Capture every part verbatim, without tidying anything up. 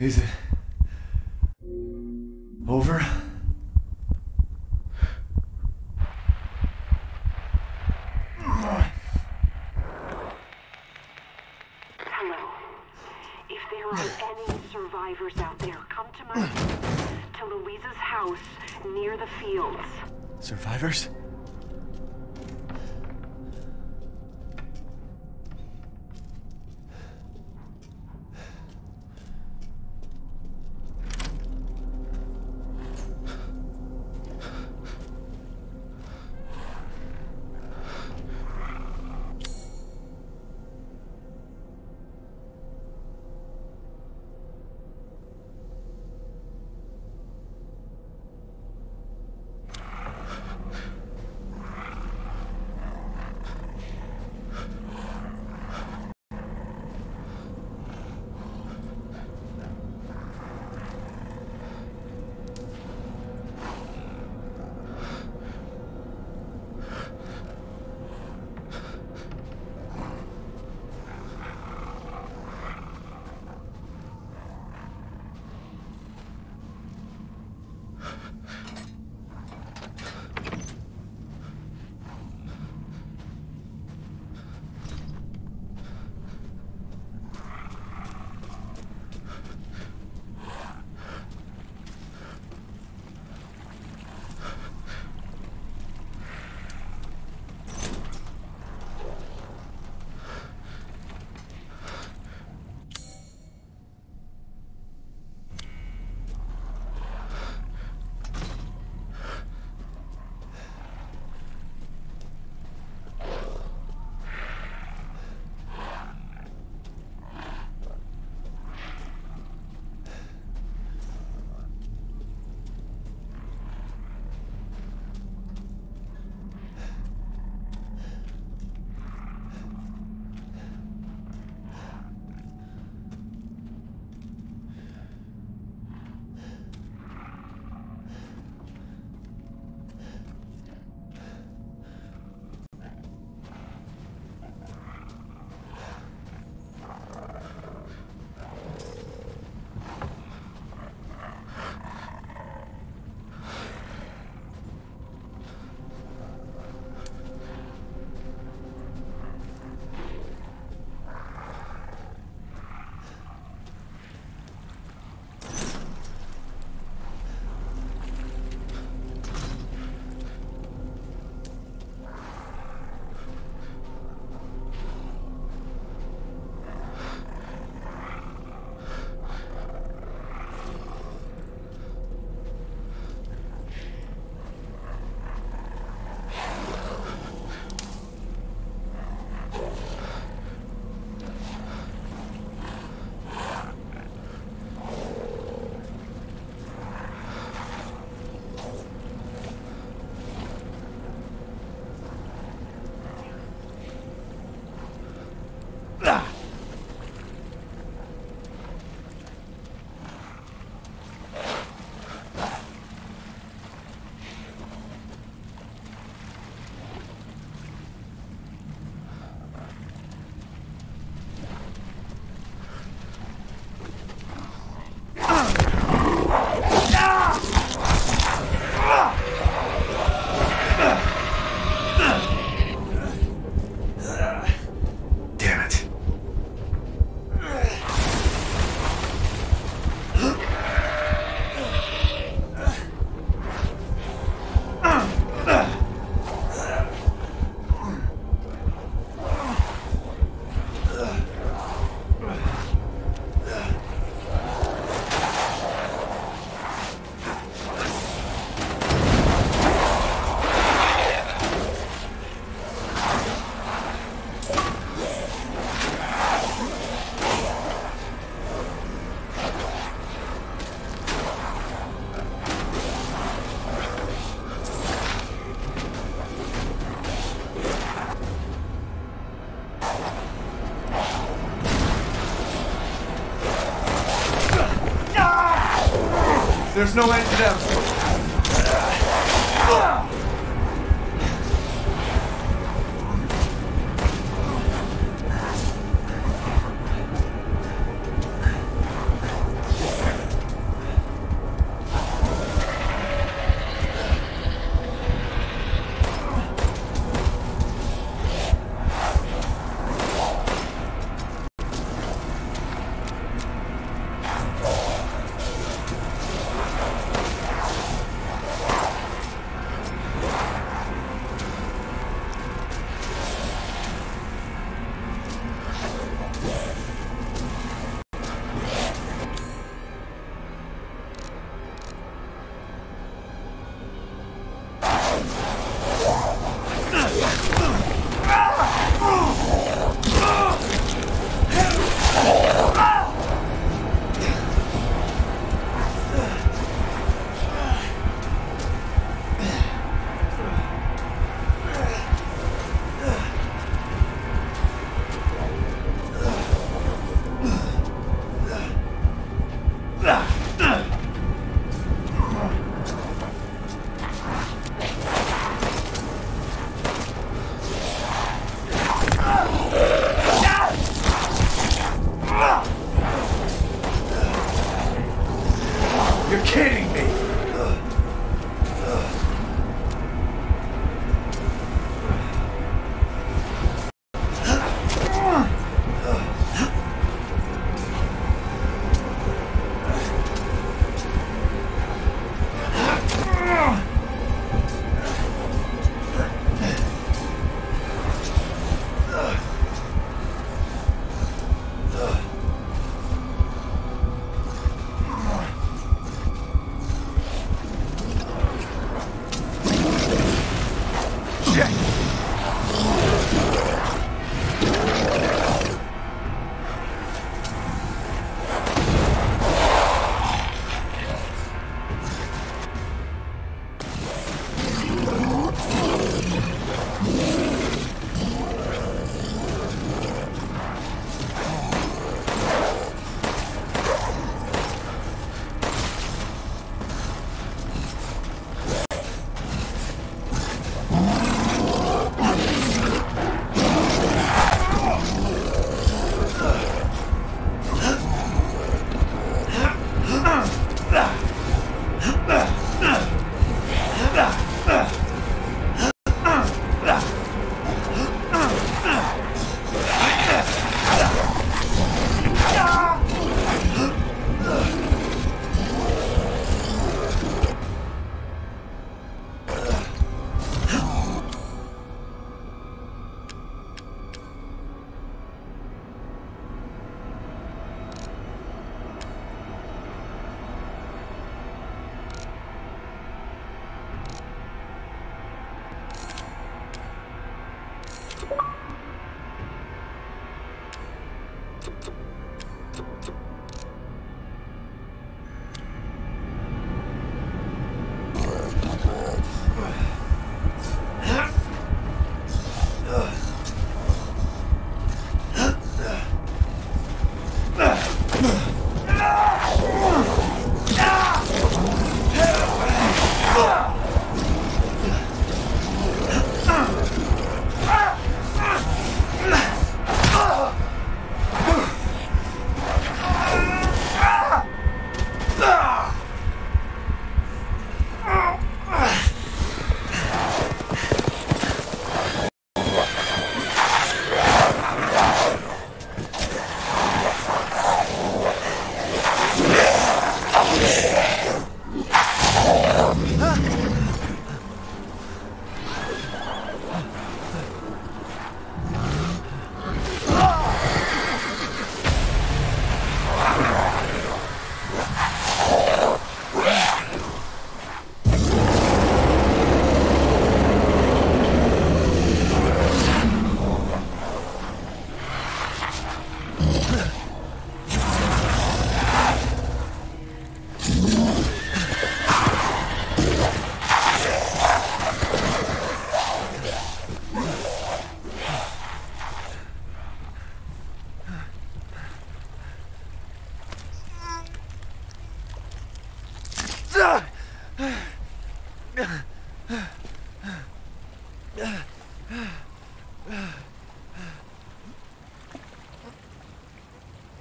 Is it over? Hello. If there are any survivors out there, come to my to Louisa's house near the fields. Survivors? There's no end to them.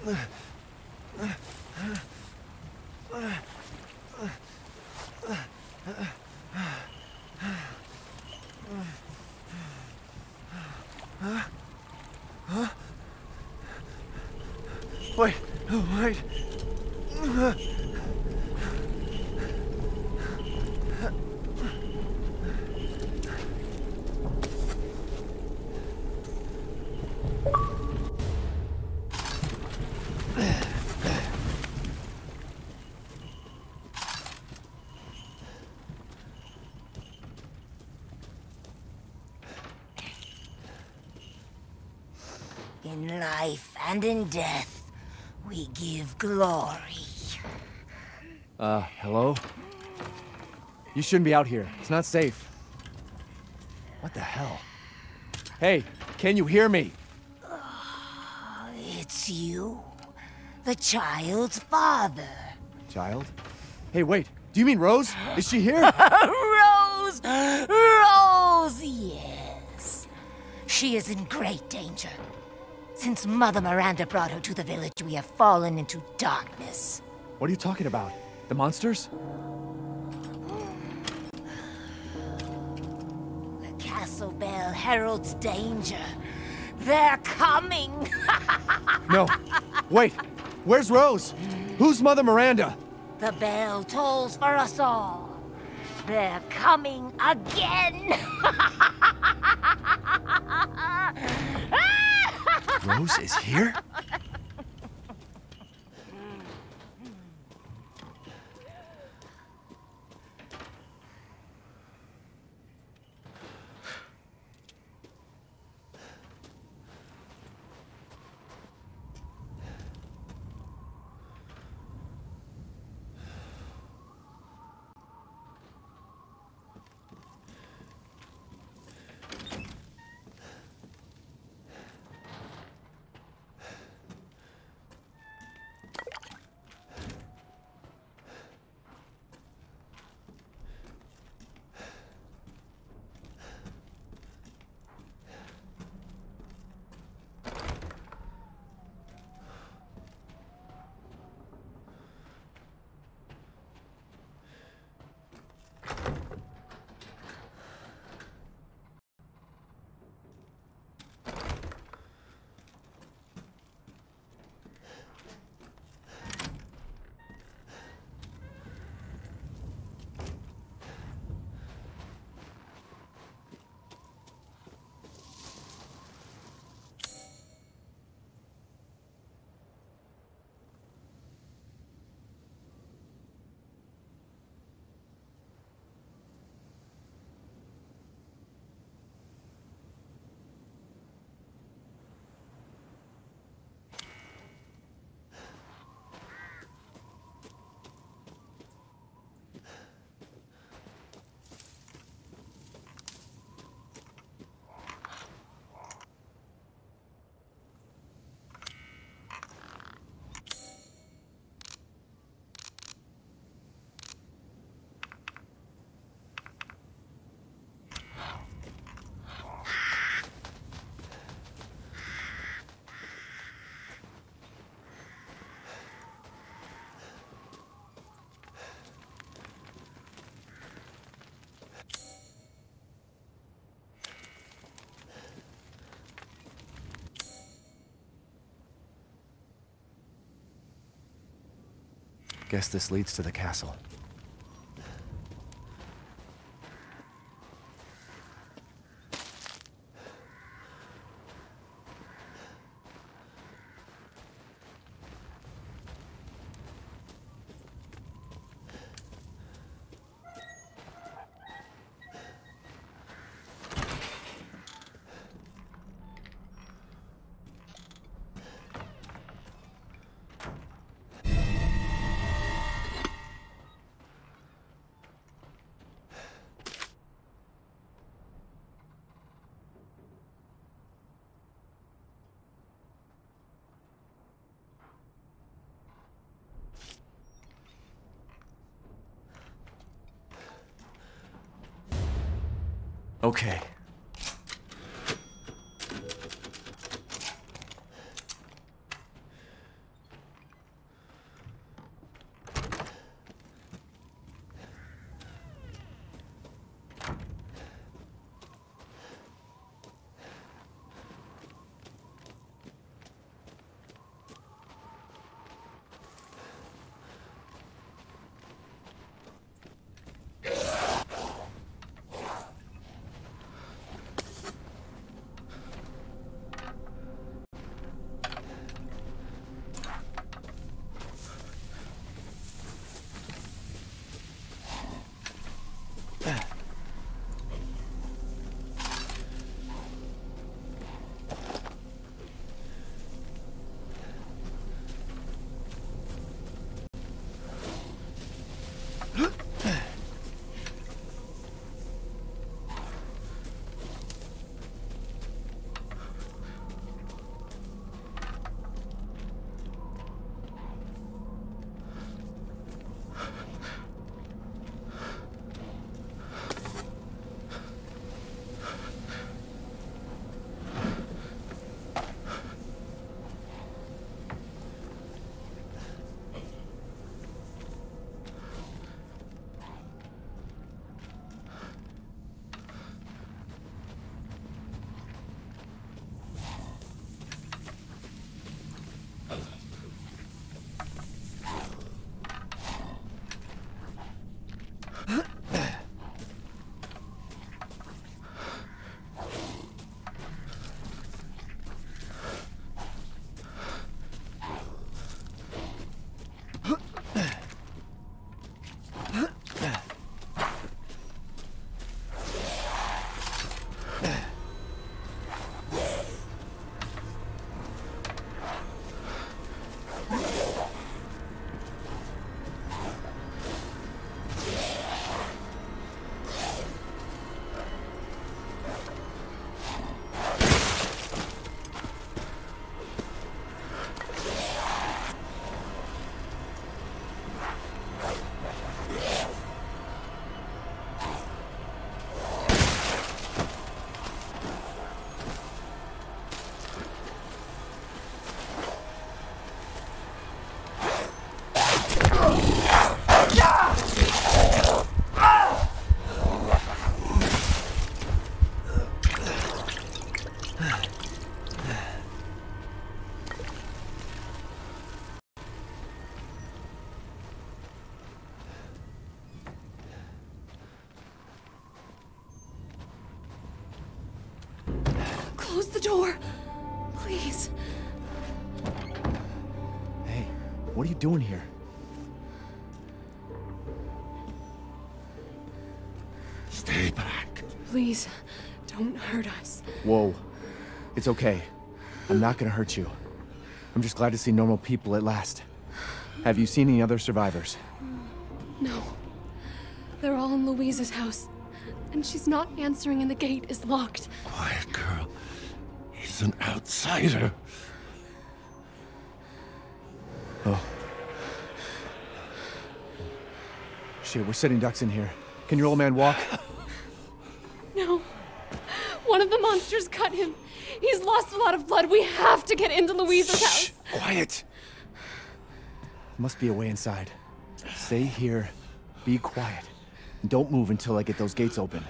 Wait, oh, wait. In life and in death, we give glory. Uh, hello? You shouldn't be out here. It's not safe. What the hell? Hey, can you hear me? It's you, the child's father. Child? Hey, wait. Do you mean Rose? Is she here? Rose! Rose, yes. She is in great danger. Since Mother Miranda brought her to the village, we have fallen into darkness. What are you talking about? The monsters? The castle bell heralds danger. They're coming! No. Wait. Where's Rose? Who's Mother Miranda? The bell tolls for us all. They're coming again! Rose is here? Guess this leads to the castle. Okay. door. Please. Hey, what are you doing here? Stay back. Please, don't hurt us. Whoa. It's okay. I'm not gonna hurt you. I'm just glad to see normal people at last. Have you seen any other survivors? No. They're all in Louisa's house. And she's not answering and the gate is locked. Quiet, girl. He's an outsider. Oh. Shit, we're sitting ducks in here. Can your old man walk? No. One of the monsters cut him. He's lost a lot of blood. We have to get into Louisa's Shh, house. quiet. Must be a way inside. Stay here, be quiet, and don't move until I get those gates open.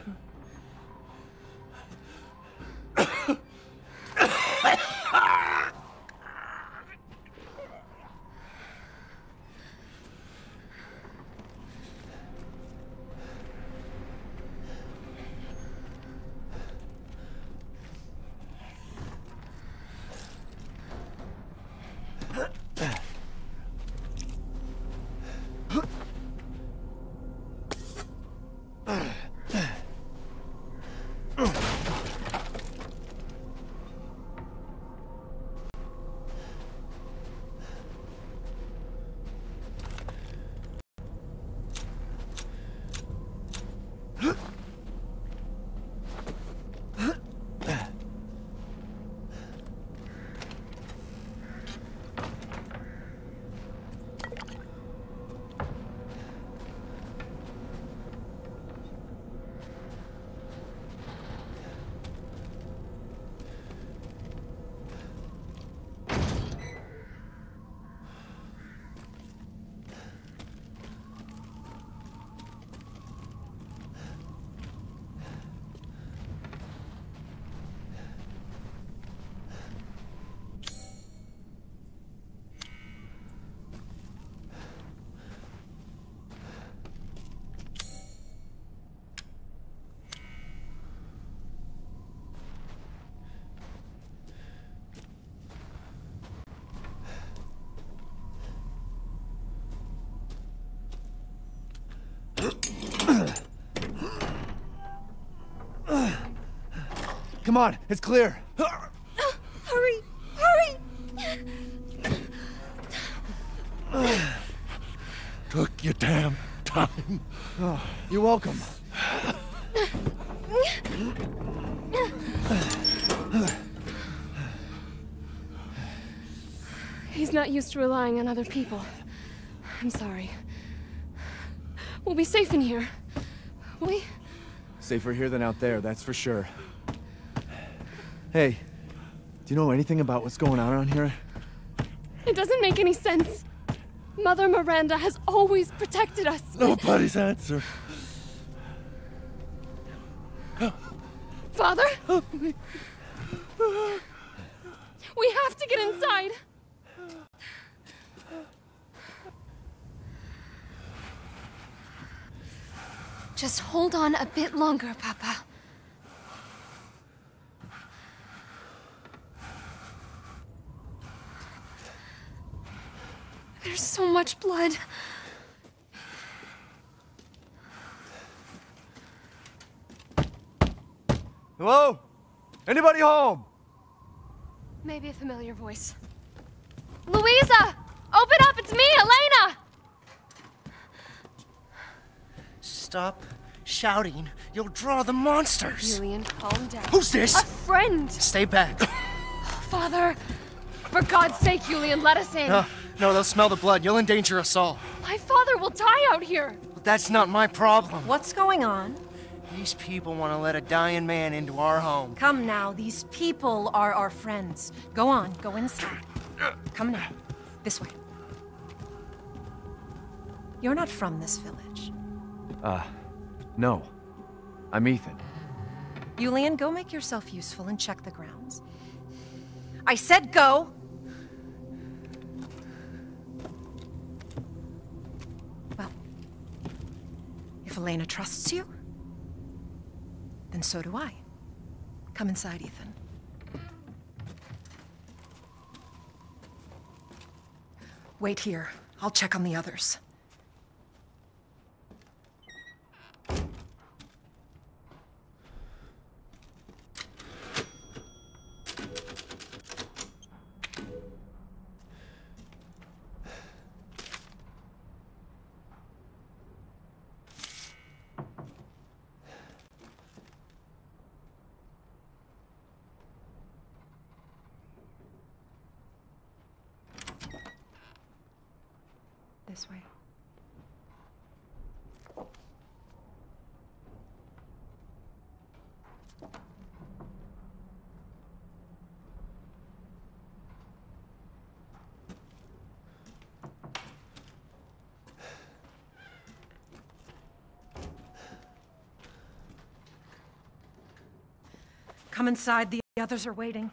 Come on, it's clear. Hurry! Hurry! Took your damn time. Oh, you're welcome. He's not used to relying on other people. I'm sorry. We'll be safe in here. We? Safer here than out there, that's for sure. Hey, do you know anything about what's going on around here? It doesn't make any sense. Mother Miranda has always protected us. Nobody's answer. Father? We have to get inside. Just hold on a bit longer, Papa. There's so much blood. Hello? Anybody home? Maybe a familiar voice. Louisa! Open up! It's me, Elena! Stop shouting. You'll draw the monsters. Julian, calm down. Who's this? A friend! Stay back. Father! For God's sake, Julian, let us in! No, no, they'll smell the blood. You'll endanger us all. My father will die out here! But that's not my problem. What's going on? These people want to let a dying man into our home. Come now, these people are our friends. Go on, go inside. Come now, this way. You're not from this village. Uh, no. I'm Ethan. Julian, go make yourself useful and check the grounds. I said go! Well, if Elena trusts you, then so do I. Come inside, Ethan. Wait here. I'll check on the others. This way. Come inside, the others are waiting.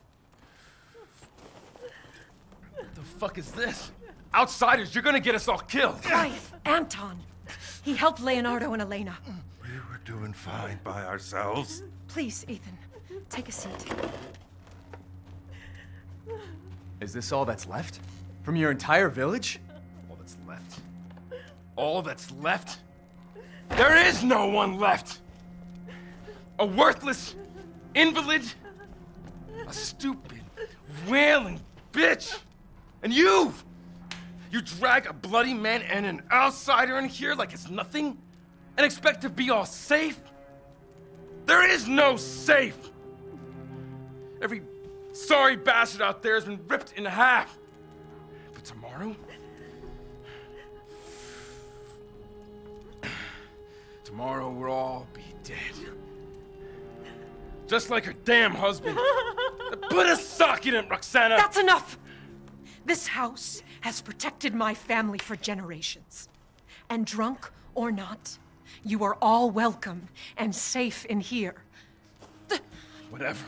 What the fuck is this? Outsiders, you're gonna get us all killed! Quiet! Anton! He helped Leonardo and Elena. We were doing fine by ourselves. Please, Ethan, take a seat. Is this all that's left? From your entire village? All that's left? All that's left? There is no one left! A worthless invalid, a stupid, wailing bitch, and you! You drag a bloody man and an outsider in here like it's nothing, and expect to be all safe? There is no safe! Every sorry bastard out there has been ripped in half. But tomorrow? Tomorrow we'll all be dead. Just like her damn husband. Put a sock in it, Roxana! That's enough! This house has protected my family for generations. And drunk or not, you are all welcome and safe in here. Whatever.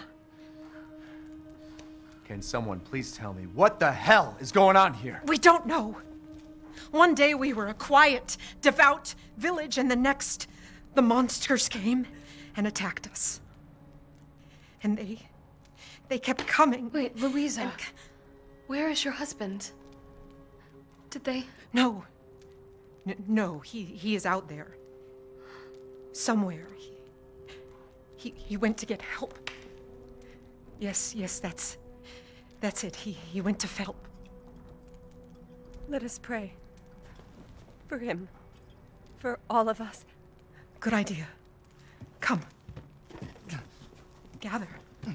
Can someone please tell me what the hell is going on here? We don't know. One day we were a quiet, devout village, and the next, the monsters came and attacked us. And they... they kept coming. Wait, Luisa. And... Where is your husband? Did they... No. N no, he, he is out there. Somewhere. He, he, he went to get help. Yes, yes, that's... that's it. He, he went to help. Let us pray. For him. For all of us. Good idea. Come. Gather.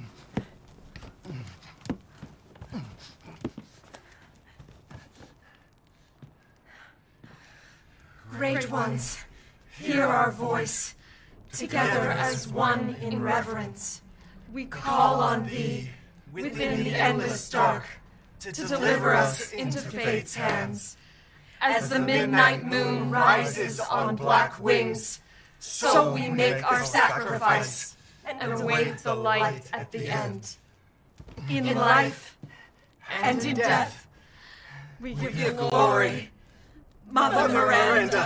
Great ones, hear our voice. Together as one in reverence, we call on thee within the endless dark to deliver us into fate's hands. As the midnight moon rises on black wings, so we make our sacrifice and await the light at the end. In life and in death, we give you glory, Mother Miranda.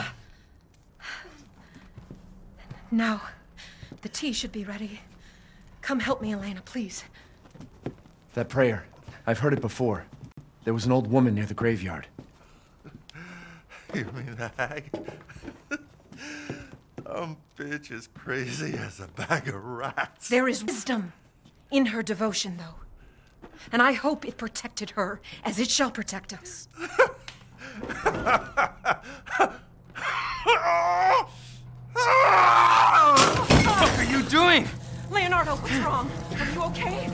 Now, the tea should be ready. Come help me, Elena, please. That prayer. I've heard it before. There was an old woman near the graveyard. You mean the hag? Dumb bitch is crazy as a bag of rats. There is wisdom in her devotion, though. And I hope it protected her as it shall protect us. What the fuck are you doing? Leonardo, what's wrong? Are you okay?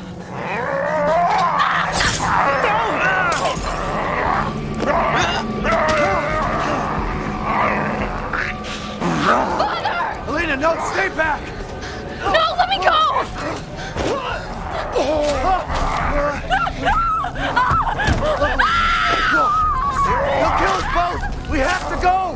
Father! Elena, no, stay back! No, let me go! He'll kill us both! We have to go!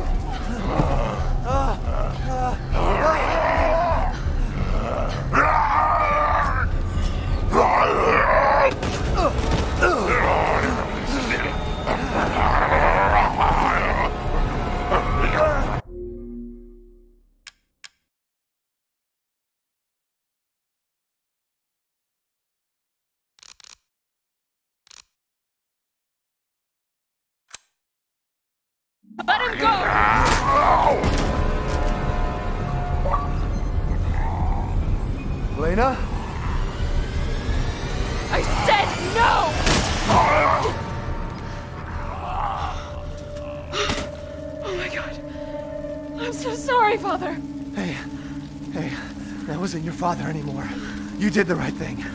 Let him go! Elena? I said no! Oh my God. I'm so sorry, Father. Hey, hey, that wasn't your father anymore. You did the right thing.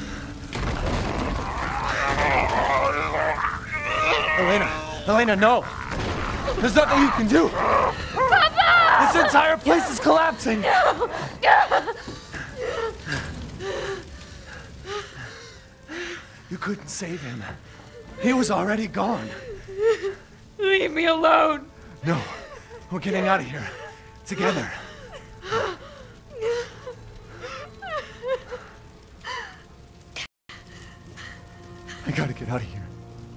Elena, Elena, no! There's nothing you can do! Papa! This entire place is collapsing! No! You couldn't save him. He was already gone. Leave me alone! No, we're getting out of here. Together. I gotta get out of here.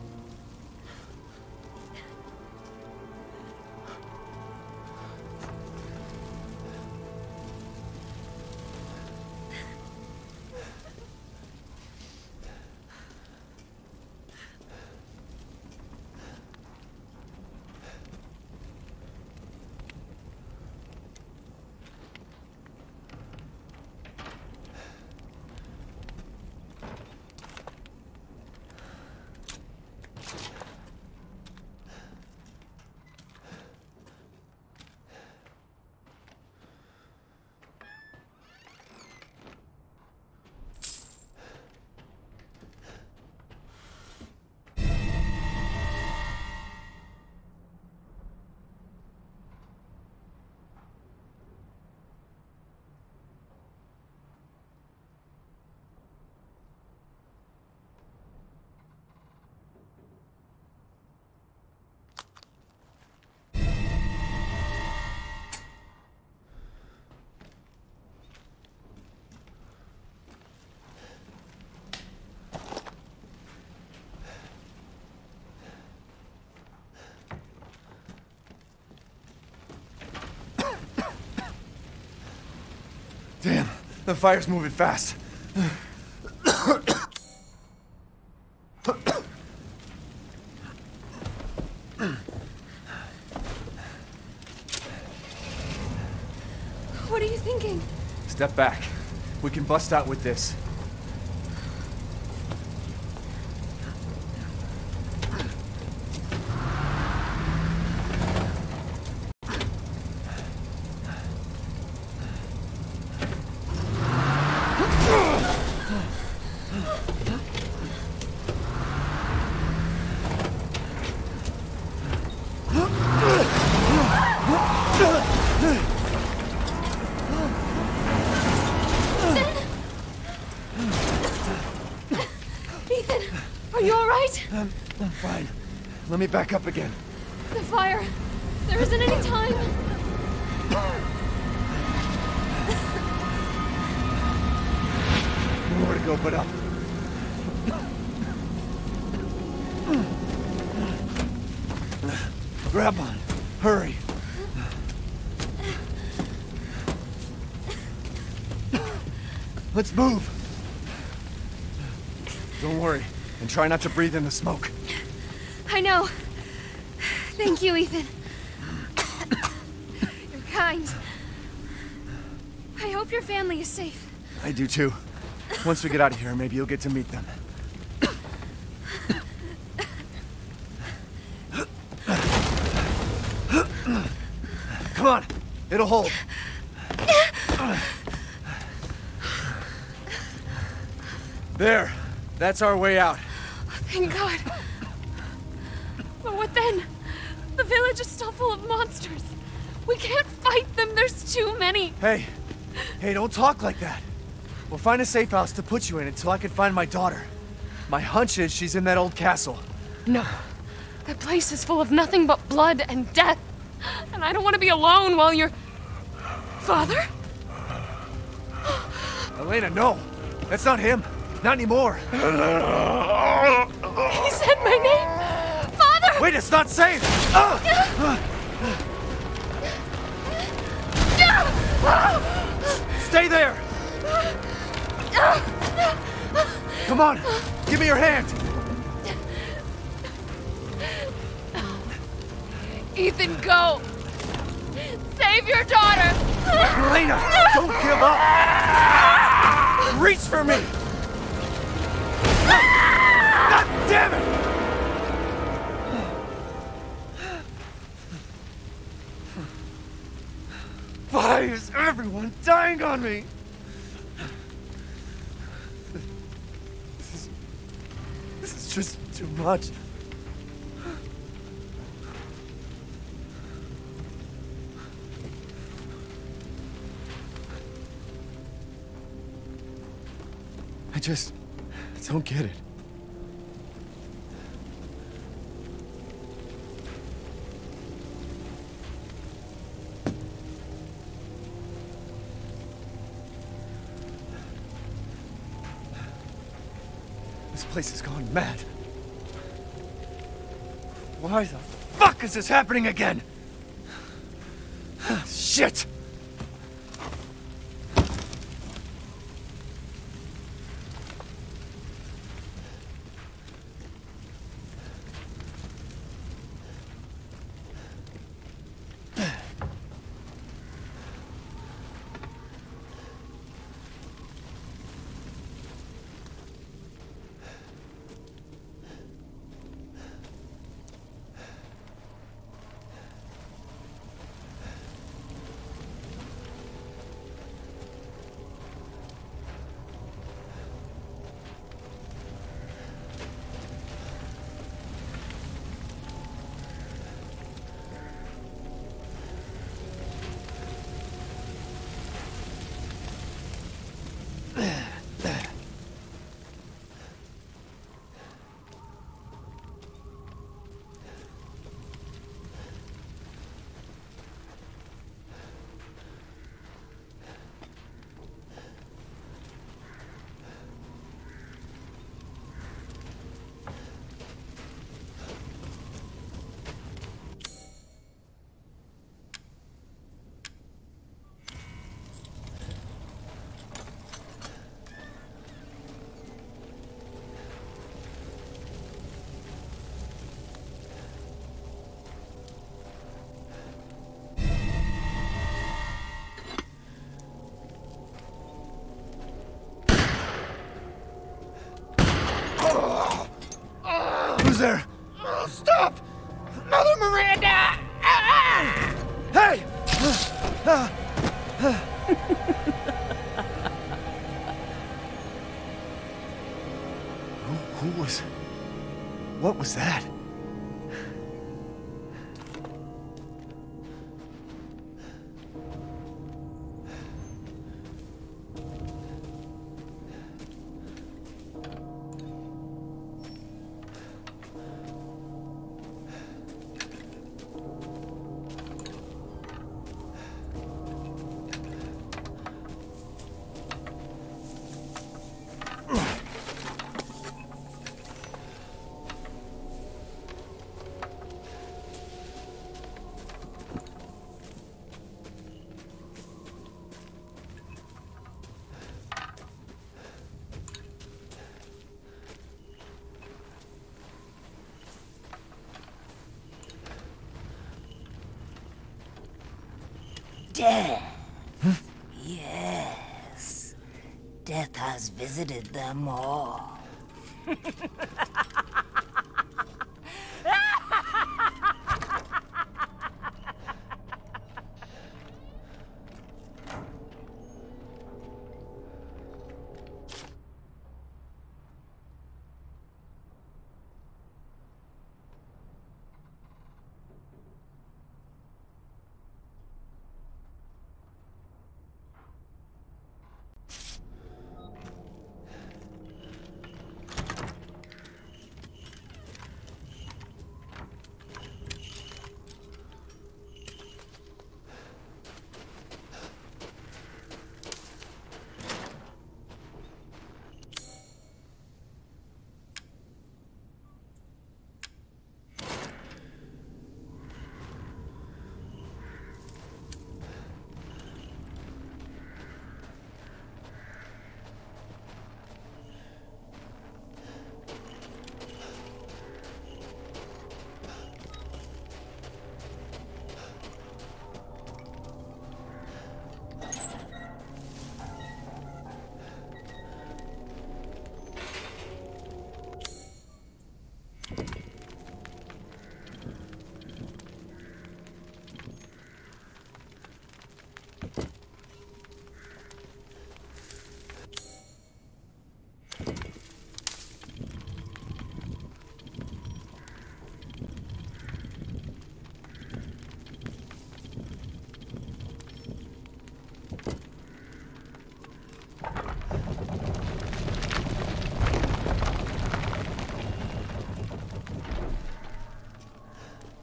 Damn, the fire's moving fast. What are you thinking? Step back. We can bust out with this. Ethan, are you all right? I'm, I'm fine. Let me back up again. The fire. There isn't any time. Nowhere to go but up. Grab on. Hurry. Let's move. Don't worry, and try not to breathe in the smoke. I know. Thank you, Ethan. You're kind. I hope your family is safe. I do too. Once we get out of here, maybe you'll get to meet them. Come on, it'll hold. There, that's our way out. Thank God. But what then? The village is still full of monsters. We can't fight them, there's too many. Hey, hey, don't talk like that. We'll find a safe house to put you in until I can find my daughter. My hunch is she's in that old castle. No. That place is full of nothing but blood and death. And I don't want to be alone while you're... Father? Elena, no. That's not him. Not anymore. He said my name. Father! Wait, it's not safe. Ah! Stay there. Come on. Give me your hand. Ethan, go! Save your daughter! Elena, don't give up! Reach for me! God damn it! Why is everyone dying on me? This is... This is just too much. I just don't get it. This place has gone mad. Why the fuck is this happening again? Shit! Who's there? Stop! Mother Miranda! Hey! who, who was... What was that? Death. Huh? Yes. Death has visited them all.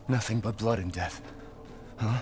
Nothing but blood and death. Huh?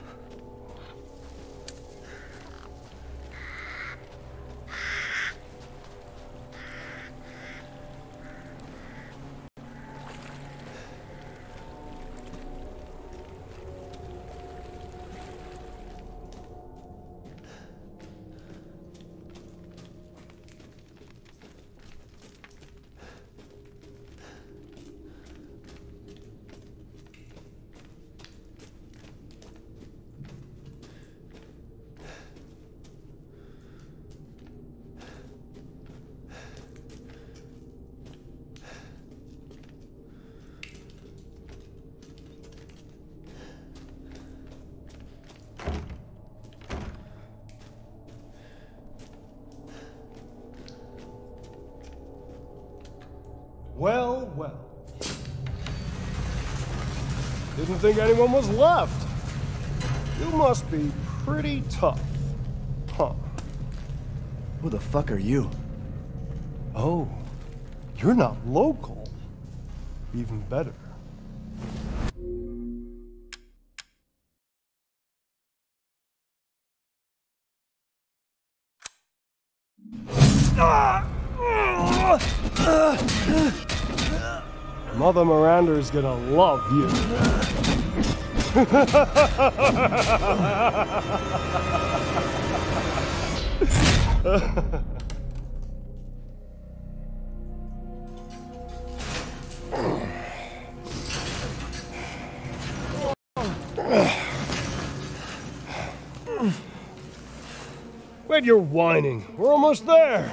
Well, well. Didn't think anyone was left. You must be pretty tough, huh? Who the fuck are you? Oh, you're not local. Even better. Mother Miranda's gonna love you. Wait, you're whining. We're almost there.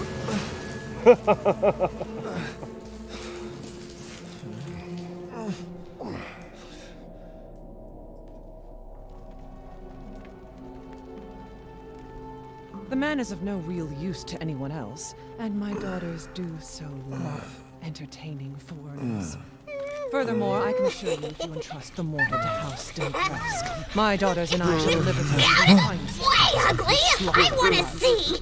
The man is of no real use to anyone else, and my daughters do so love entertaining foreigners. Furthermore, I can assure you if you entrust the mortal to House Dimitrescu, my daughters and I shall deliver to you. Way ugly! I want to see!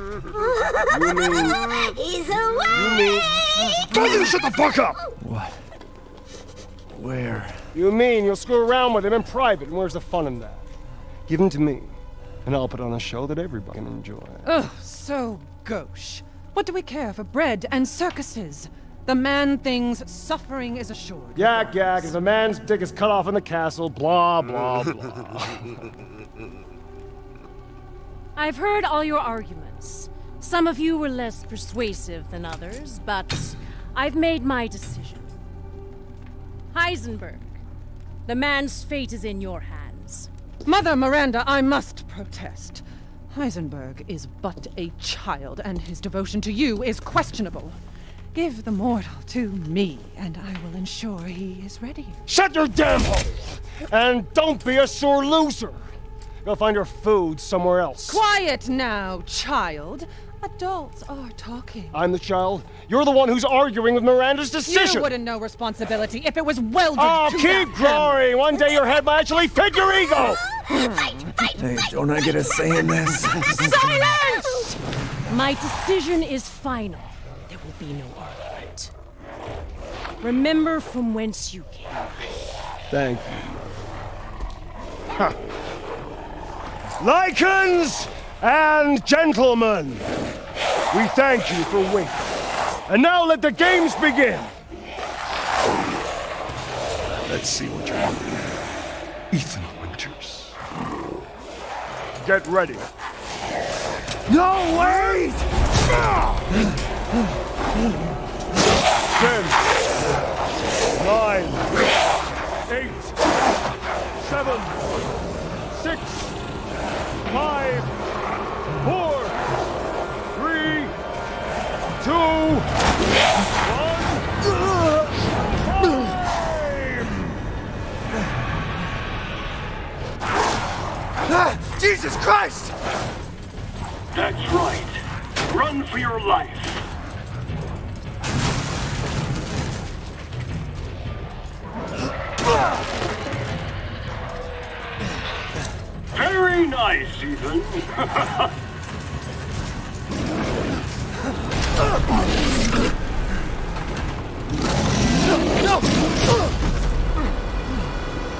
He's away! Told you to shut the fuck up! What? Where? You mean you'll screw around with him in private, and where's the fun in that? Give him to me, and I'll put on a show that everybody can enjoy. Ugh, so gauche. What do we care for bread and circuses? The man thinks suffering is assured. Yak, yak, if a man's dick is cut off in the castle, blah, blah, blah. I've heard all your arguments. Some of you were less persuasive than others, but I've made my decision. Heisenberg, the man's fate is in your hands. Mother Miranda, I must protest. Heisenberg is but a child, and his devotion to you is questionable. Give the mortal to me, and I will ensure he is ready. Shut your damn hole! And don't be a sore loser! Go find your food somewhere else. Quiet now, child. Adults are talking. I'm the child. You're the one who's arguing with Miranda's decision. You wouldn't know responsibility if it was welded oh, to keep growing! One day your head might actually fit your ego! Hey, don't I get a say in this? Silence! My decision is final. There will be no argument. Remember from whence you came. Thank you. Ha. Lycans and gentlemen, we thank you for waiting. And now let the games begin! Let's see what you're doing. Ethan Winters. Get ready. No, wait! Ten, nine, eight, seven, six, five, four, three, two, one. Ah, Jesus Christ! That's right. Run for your life. Very nice, Ethan. No!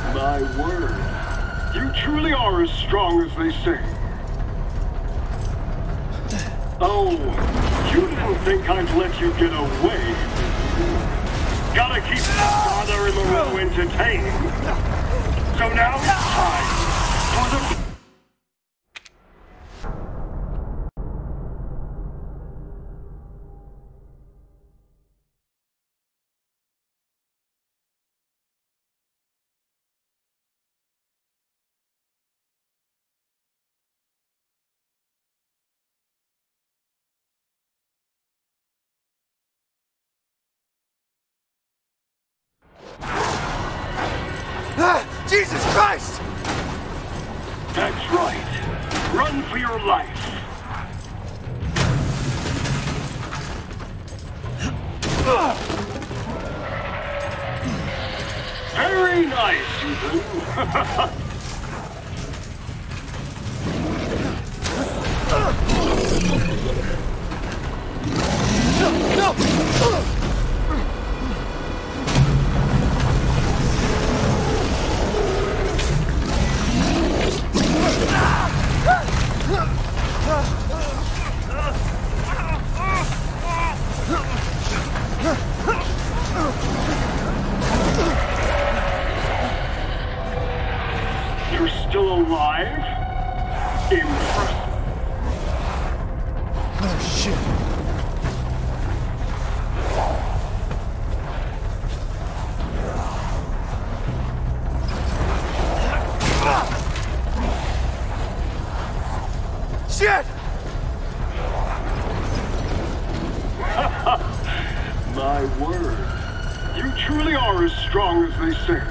My word. You truly are as strong as they say. Oh, you didn't think I'd let you get away. Gotta keep Father and Moreau entertained. So now it's time for the... Ah, Jesus Christ! That's right. Run for your life. Very nice, Ethan. No! You're still alive? Impressive. Oh, shit. Shit! My word. You truly are as strong as they say.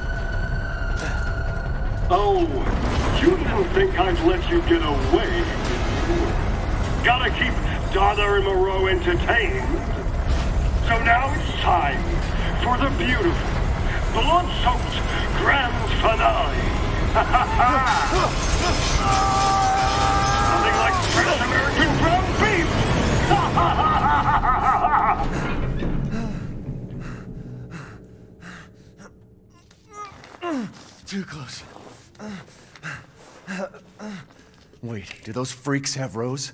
Oh, you didn't think I'd let you get away. Gotta keep Dada and Moreau entertained. So now it's time for the beautiful, blood-soaked grand finale. Nothing like fresh American ground beef! Too close. Wait, do those freaks have Rose?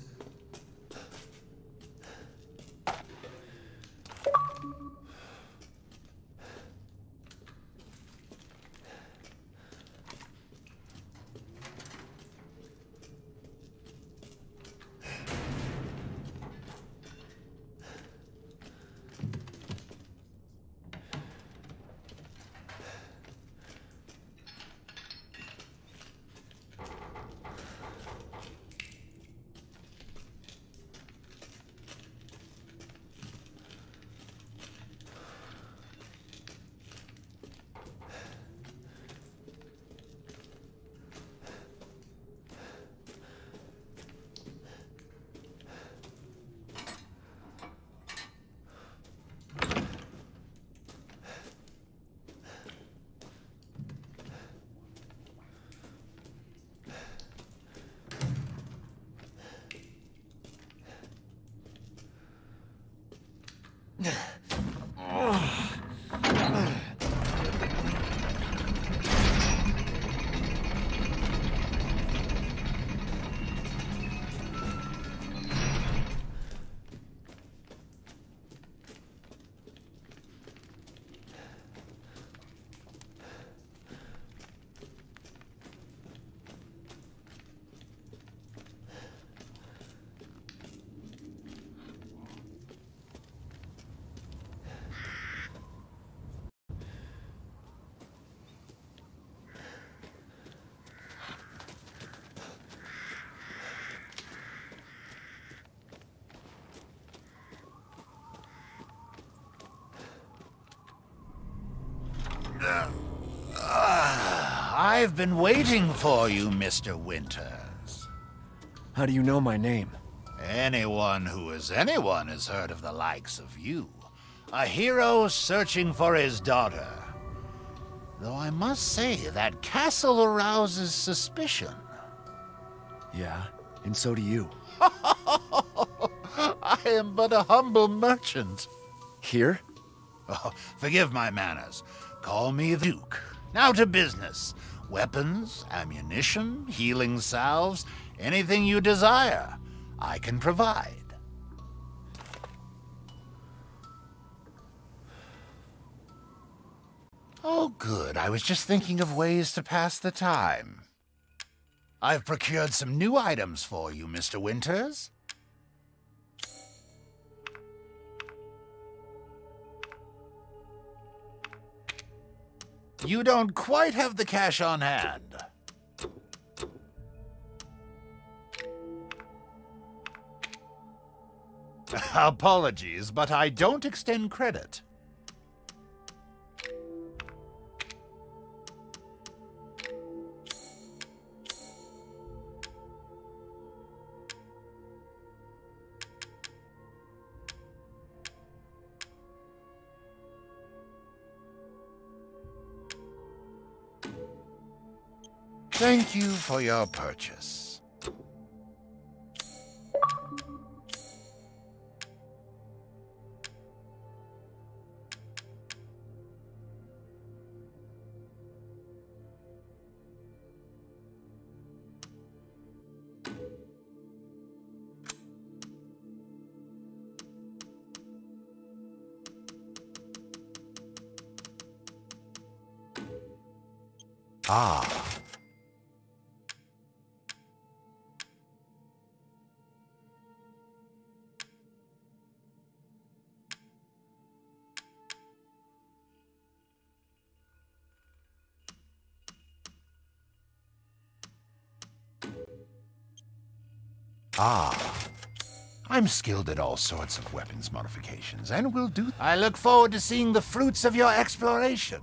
I've been waiting for you, Mister Winters. How do you know my name? Anyone who is anyone has heard of the likes of you. A hero searching for his daughter. Though I must say, that castle arouses suspicion. Yeah, and so do you. I am but a humble merchant. Here? Oh, forgive my manners. Call me the Duke. Now to business. Weapons, ammunition, healing salves, anything you desire, I can provide. Oh, good. I was just thinking of ways to pass the time. I've procured some new items for you, Mister Winters. You don't quite have the cash on hand. Apologies, but I don't extend credit. Thank you for your purchase. Ah. Ah. I'm skilled at all sorts of weapons modifications, and will do... I look forward to seeing the fruits of your exploration.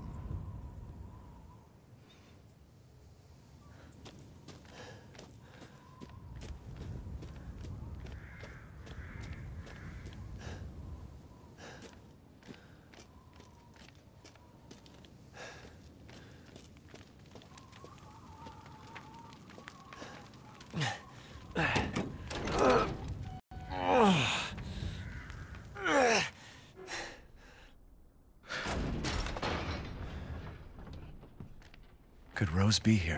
Could Rose be here?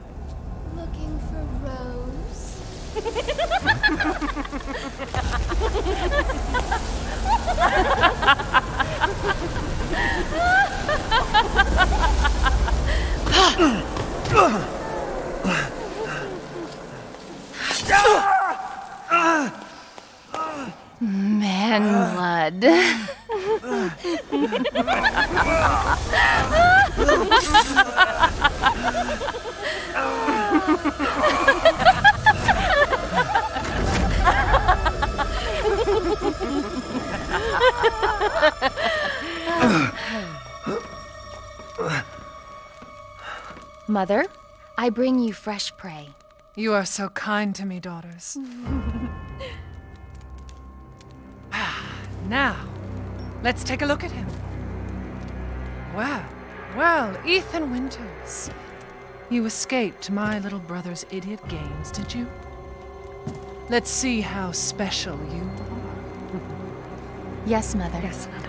Looking for Rose? blood. Mother, I bring you fresh prey. You are so kind to me, daughters. Now, let's take a look at him. Well, well, Ethan Winters. You escaped my little brother's idiot games, did you? Let's see how special you are. Yes, Mother. Yes, Mother.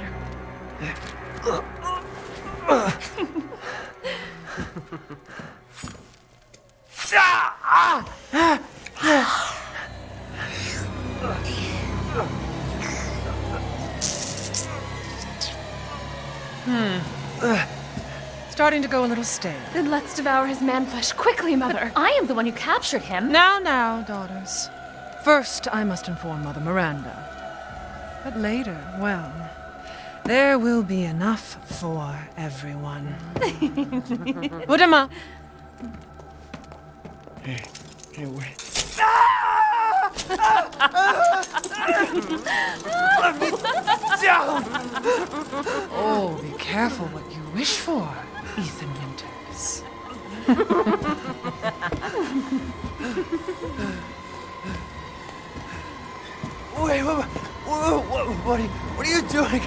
Hmm. Starting to go a little stale. Then let's devour his man-flesh quickly, Mother. But I am the one who captured him. Now, now, daughters. First, I must inform Mother Miranda. But later, well, there will be enough for everyone. Put him up. Hey, hey, wait. Let me down! Oh, be careful what you wish for, Ethan Winters. Wait, what, what, what, what, are you, what are you doing?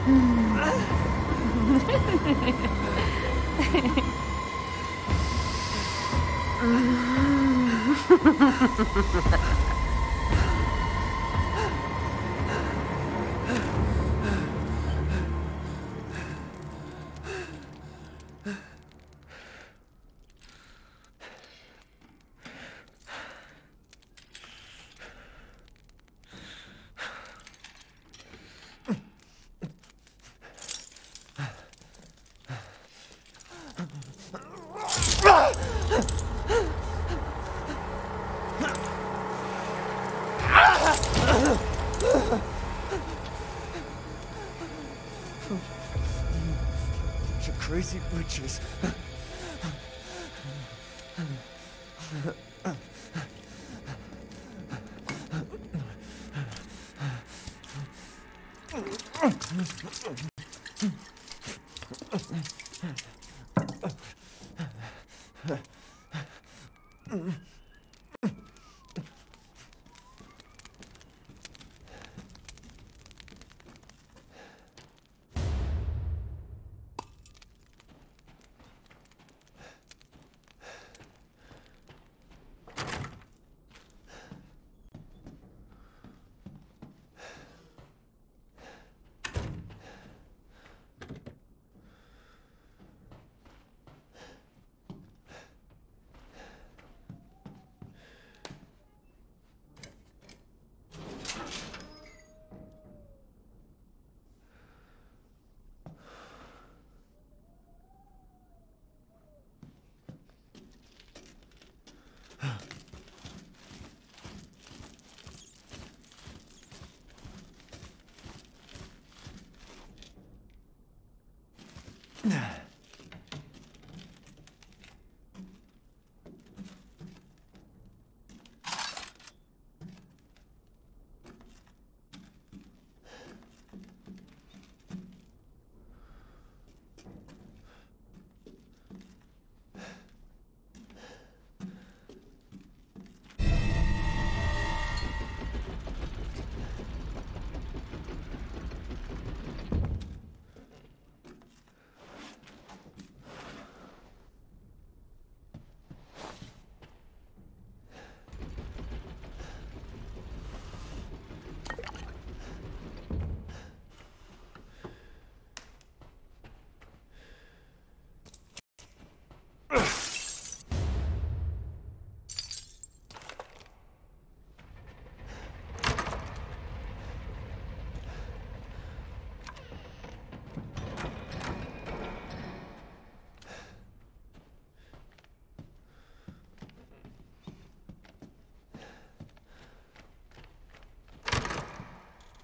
Bunch of crazy witches.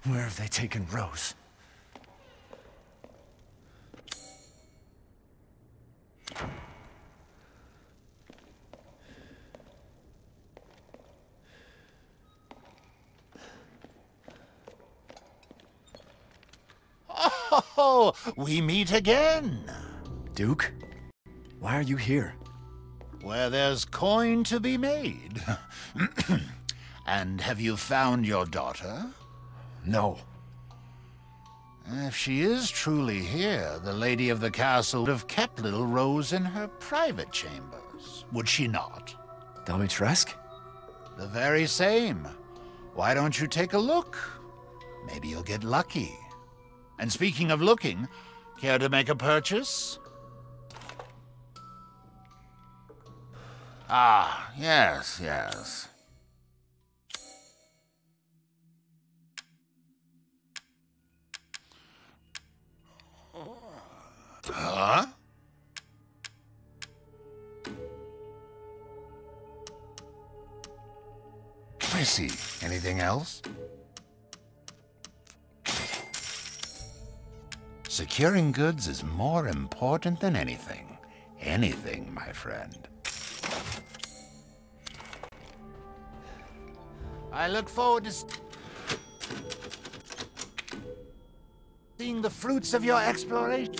Where have they taken Rose? Oh, we meet again. Duke? Why are you here? Where there's coin to be made. And have you found your daughter? No. If she is truly here, the lady of the castle would have kept little Rose in her private chambers, would she not? Dimitrescu? The very same. Why don't you take a look? Maybe you'll get lucky. And speaking of looking, care to make a purchase? Ah, yes, yes. Huh? I see. Anything else? Securing goods is more important than anything. Anything, my friend. I look forward to seeing the fruits of your exploration.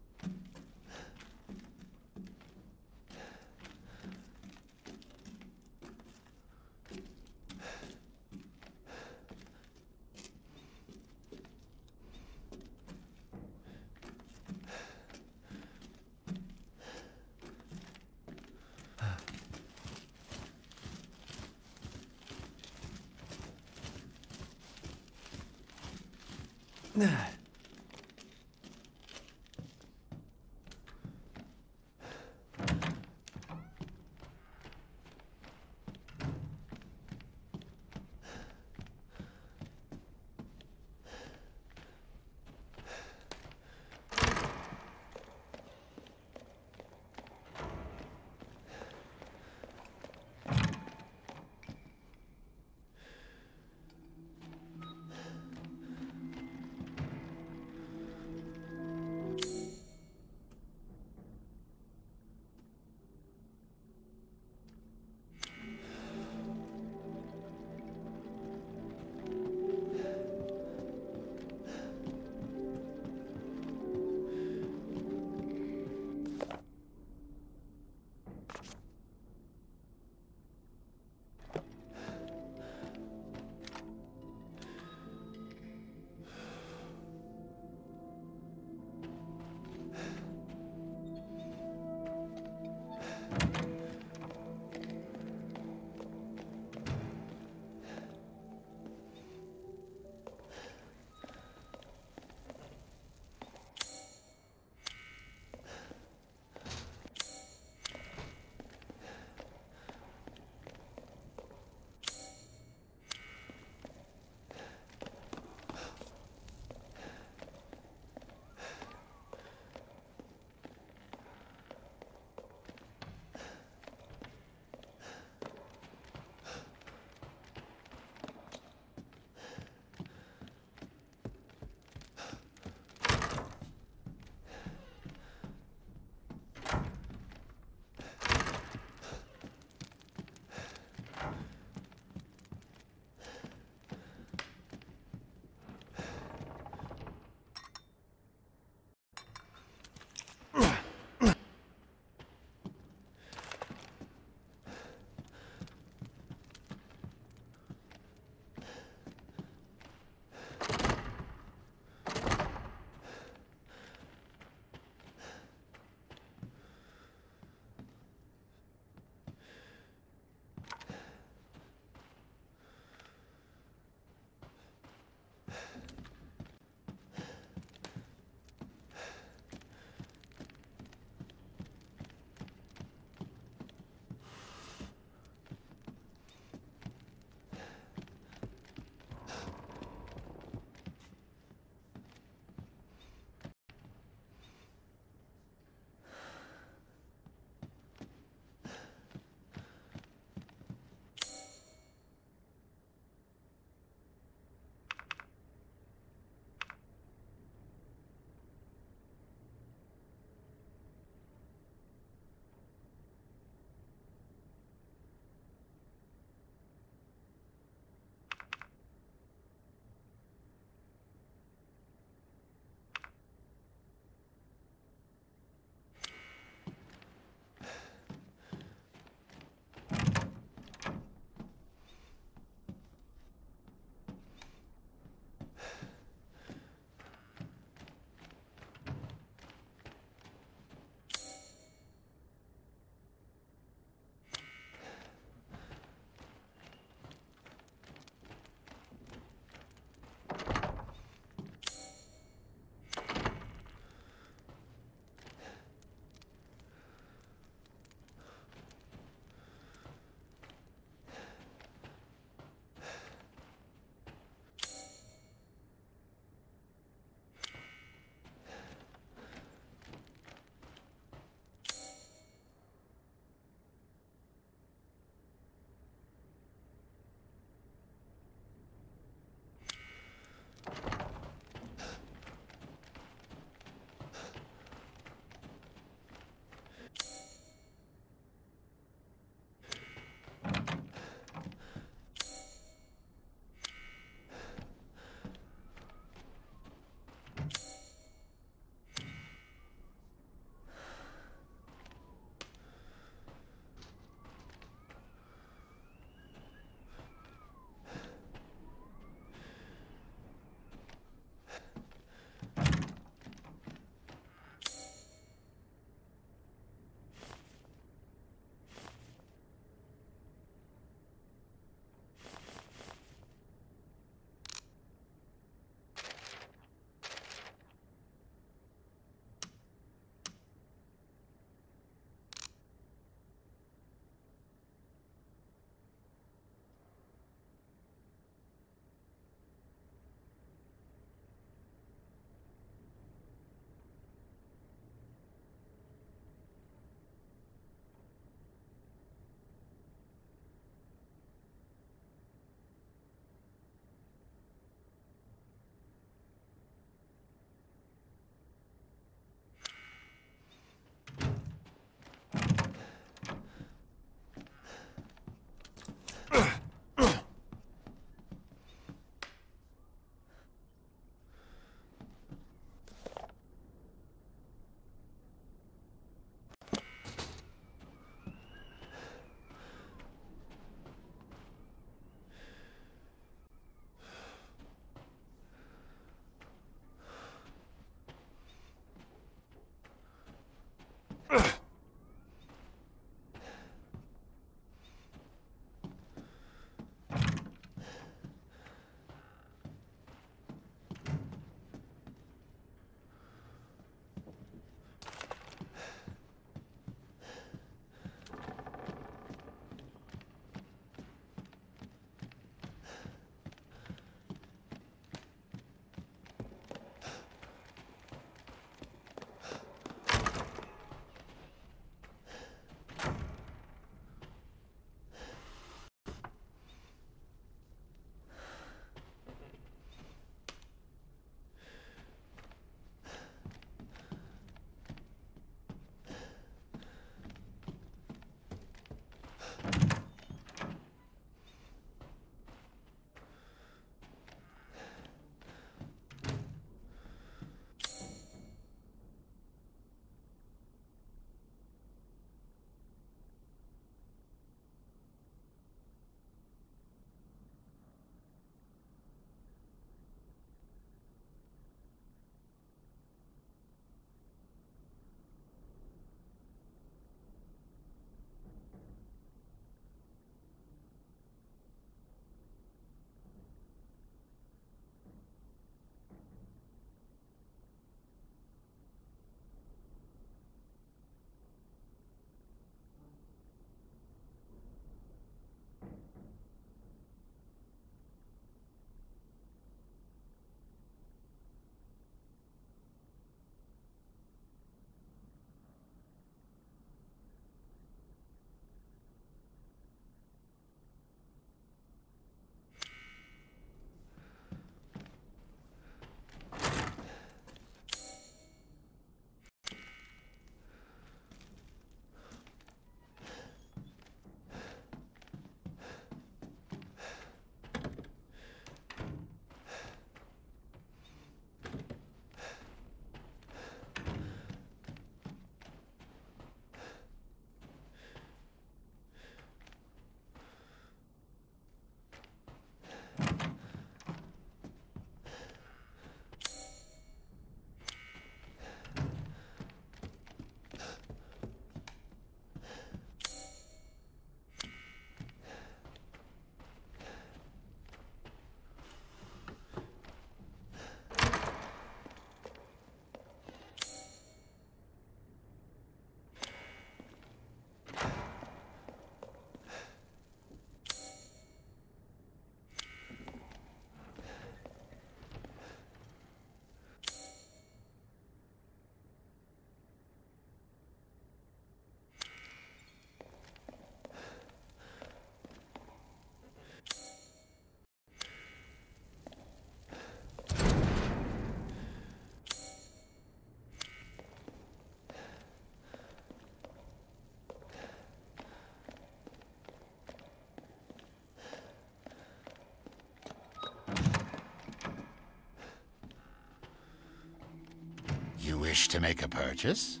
Wish to make a purchase?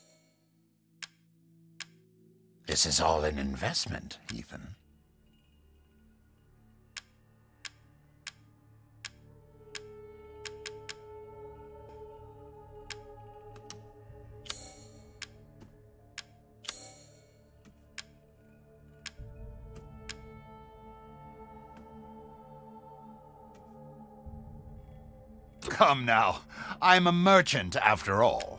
This is all an investment, Ethan. Come now, I'm a merchant after all.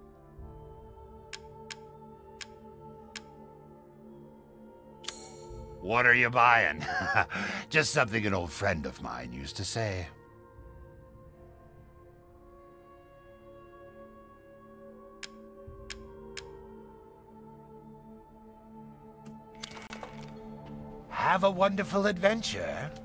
What are you buying? Just something an old friend of mine used to say. Have a wonderful adventure.